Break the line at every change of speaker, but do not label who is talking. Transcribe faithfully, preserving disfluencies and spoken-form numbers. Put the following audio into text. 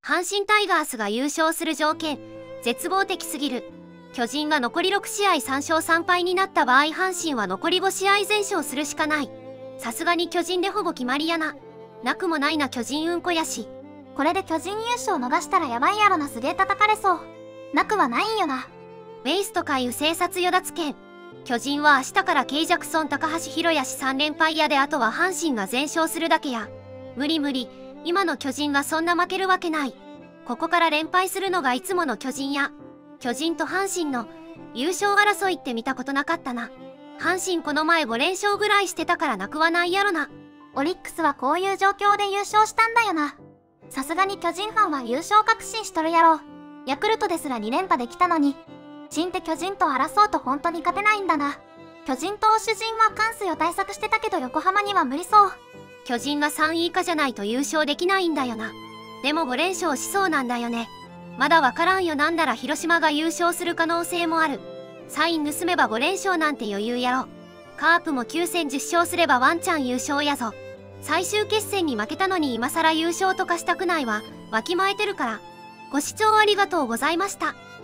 阪神タイガースが優勝する条件、絶望的すぎる。巨人が残りろくしあいさんしょうさんぱいになった場合、阪神は残りごしあい全勝するしかない。さすがに巨人でほぼ決まりやな。なくもないな、巨人うんこやし。
これで巨人優勝逃したらやばいやろな。すげえ叩かれそう。なくはないんよな。
ウェイスト海右生殺与奪権。巨人は明日からケイジャクソン高橋宏也氏さんれんぱいやで、あとは阪神が全勝するだけや。無理無理、今の巨人がそんな負けるわけない。ここから連敗するのがいつもの巨人や。巨人と阪神の優勝争いって見たことなかったな。阪神この前ごれんしょうぐらいしてたからなくはないやろな。
オリックスはこういう状況で優勝したんだよな。さすがに巨人ファンは優勝確信しとるやろ。ヤクルトですらにれんぱできたのに、新って巨人と争うと本当に勝てないんだな。巨人投手陣は関水を対策してたけど横浜には無理そう。
巨人がさんい以下じゃないと優勝できないんだよな。でもごれんしょうしそうなんだよね。まだわからんよ。なんなら広島が優勝する可能性もある。サイン盗めばごれんしょうなんて余裕やろ。カープもきゅうせんじゅっしょうすればワンチャン優勝やぞ。最終決戦に負けたのに今更優勝とかしたくないわ。わきまえてるから。ご視聴ありがとうございました。